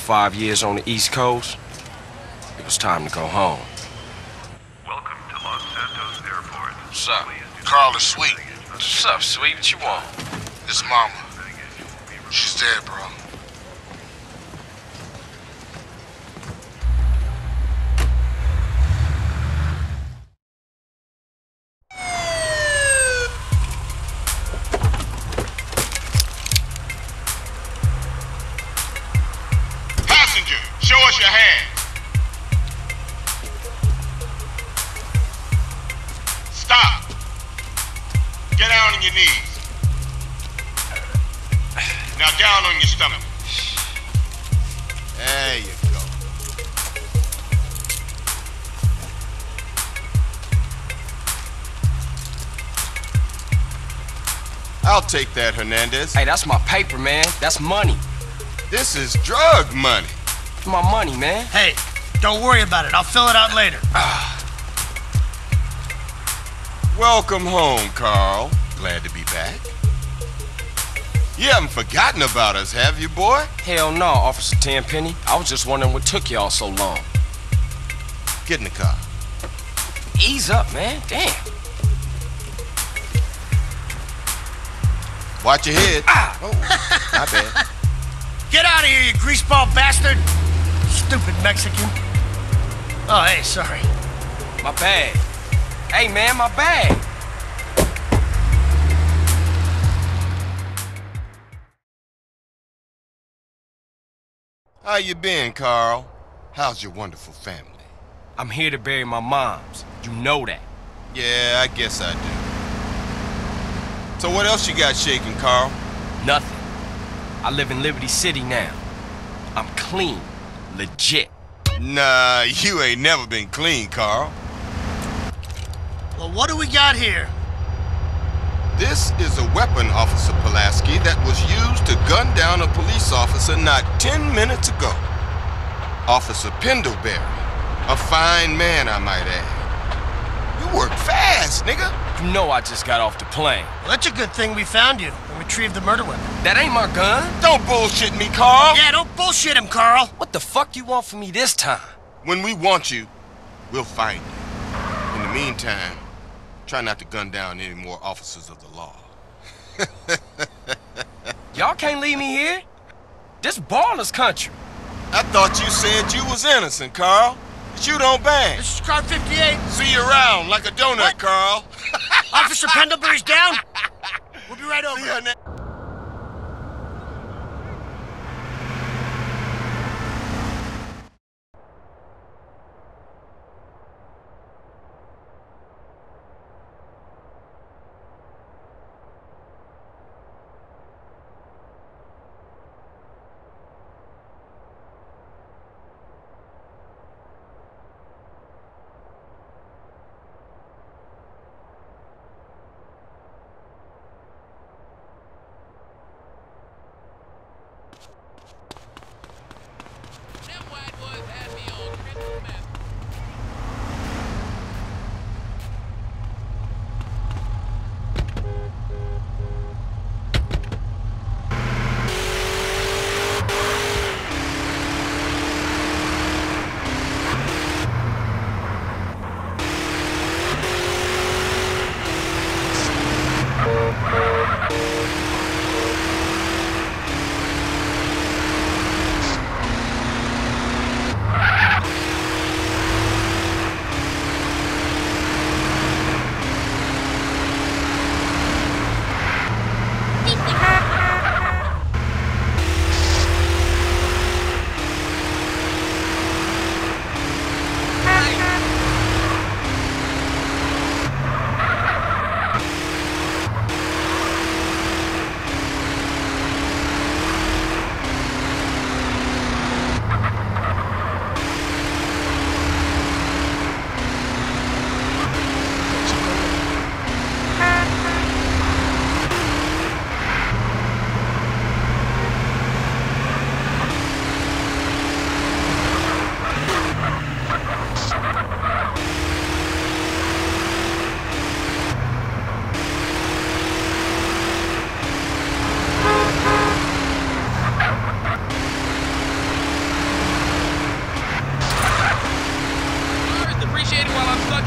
5 years on the East Coast, it was time to go home. Welcome to Los Santos Airport. What's up? Carl is sweet. What's up, sweet? What you want? His mama. She's dead, bro. Passenger, show us your hand. Stop. Get down on your knees. Now down on your stomach. There you go. I'll take that, Hernandez. Hey, that's my paper, man. That's money. This is drug money. It's my money, man. Hey, don't worry about it. I'll fill it out later. Welcome home, Carl. Glad to be back. You haven't forgotten about us, have you, boy? Hell no, Officer Tenpenny. I was just wondering what took y'all so long. Get in the car. Ease up, man. Damn. Watch your head. Ah! Oh, my bad. Get out of here, you greaseball bastard! Stupid Mexican. Oh, hey, sorry. My bag. Hey, man, my bag. How you been, Carl? How's your wonderful family? I'm here to bury my moms. You know that. Yeah, I guess I do. So what else you got shaking, Carl? Nothing. I live in Liberty City now. I'm clean. Legit. Nah, you ain't never been clean, Carl. Well, what do we got here? This is a weapon, Officer Pulaski, that was used to gun down a police officer not 10 minutes ago. Officer Pendlebury. A fine man, I might add. You work fast, nigga. You know I just got off the plane. Well, that's a good thing we found you and retrieved the murder weapon. That ain't my gun. Don't bullshit me, Carl. Yeah, don't bullshit him, Carl. What the fuck you want from me this time? When we want you, we'll find you. In the meantime, try not to gun down any more officers of the law. Y'all can't leave me here. This baller's country. I thought you said you was innocent, Carl. But you don't bang. This is car 58. See you around like a donut, What? Carl. Officer Pendlebury's down. We'll be right over. See ya now.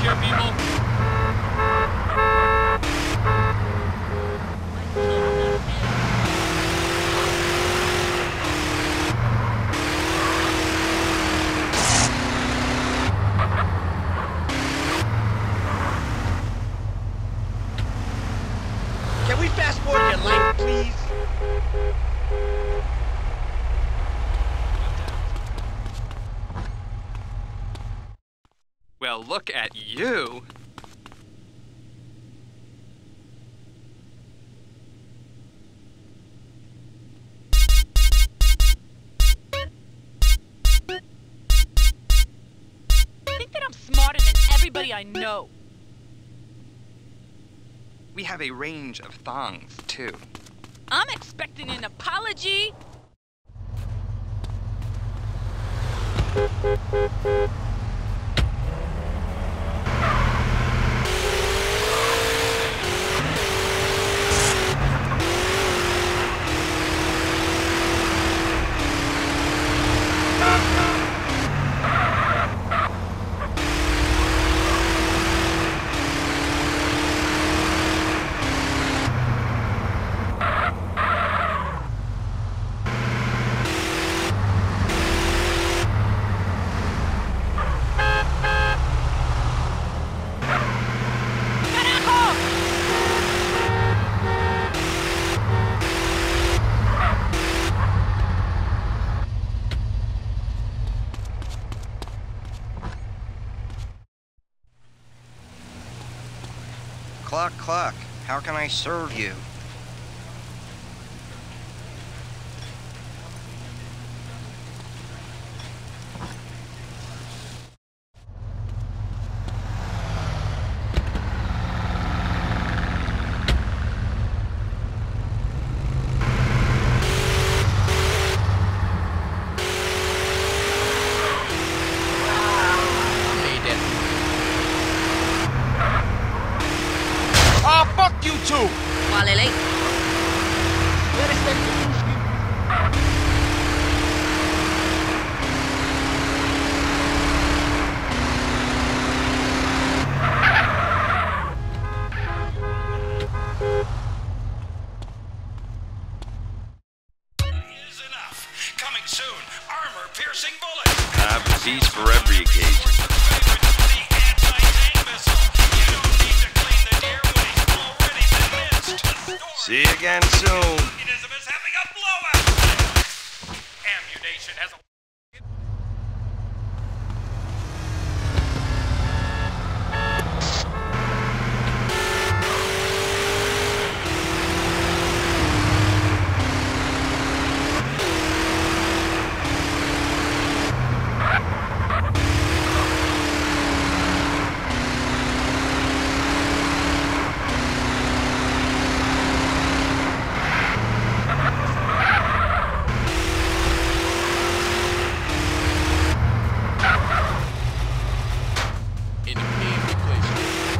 here, people. Can we fast forward your life, please? Well, look at you. I think that I'm smarter than everybody I know. We have a range of thongs, too. I'm expecting an apology. Cluck, cluck. How can I serve you? Oh, fuck you too! Walele. Is enough. Coming soon. Armor-piercing bullets. I have a piece for every occasion. The anti-tank missile. You don't need to clean the deer when he's already been minced. See you again soon. Communism is having a blowout. Ammunition has a... In the painful place.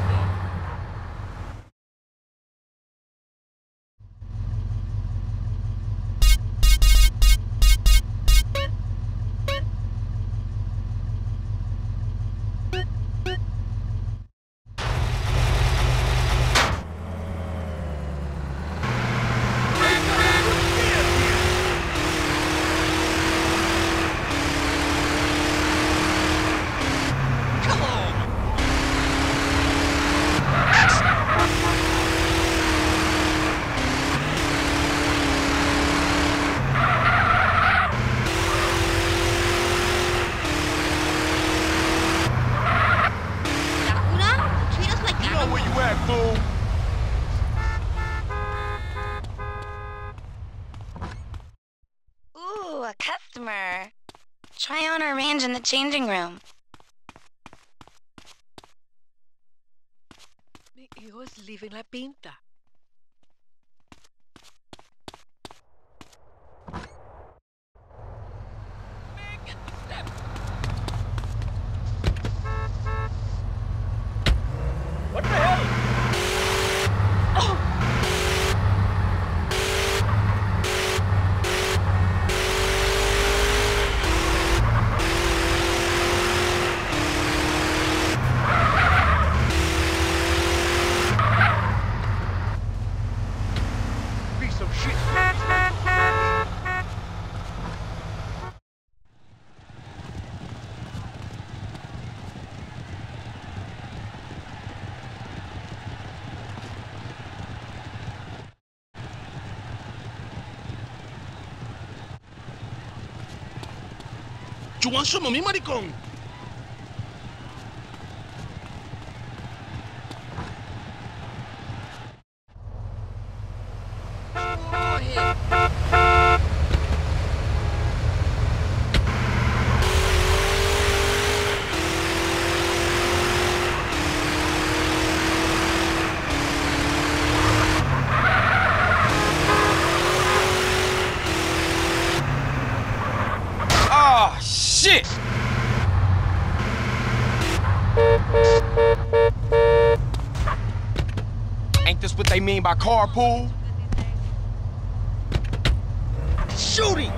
Where you at, fool? Ooh, a customer. Try on our range in the changing room. Mi hijo es leaving la pinta. What the hell? You want some of me, maricón? Oh, shit! Ain't this what they mean by carpool? Shooting!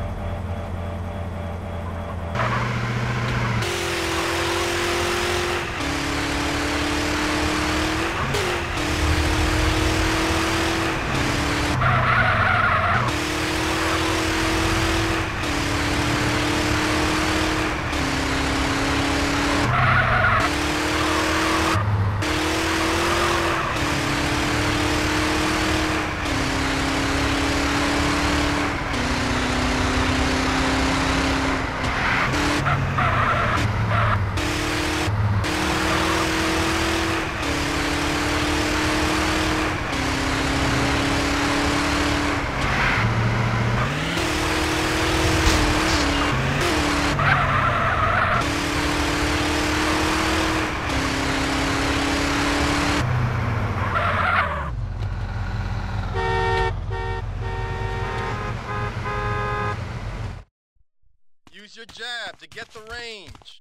Use your jab to get the range.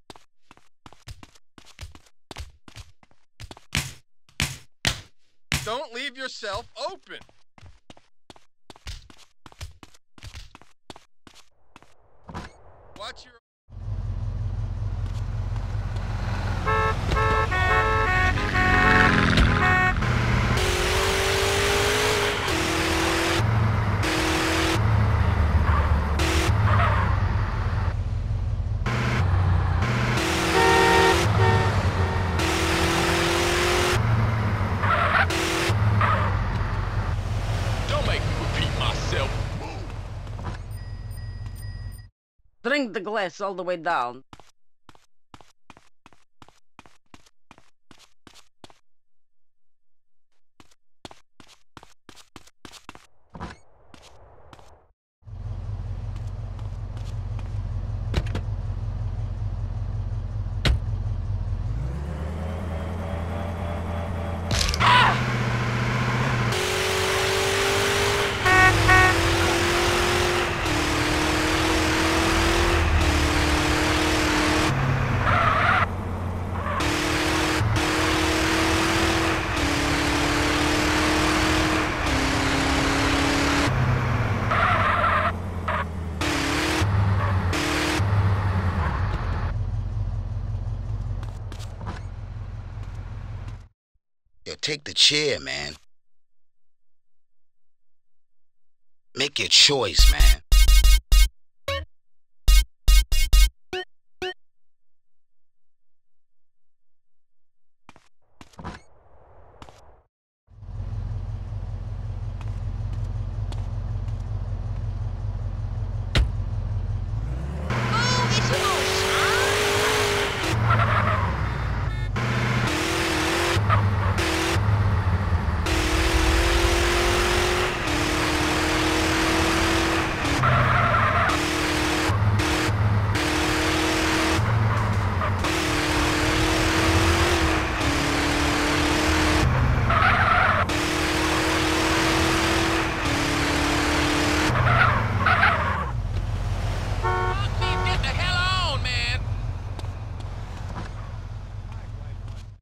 Don't leave yourself open. Watch your... Don't make me repeat myself. Drink the glass all the way down. Yo, take the chair, man. Make your choice, man.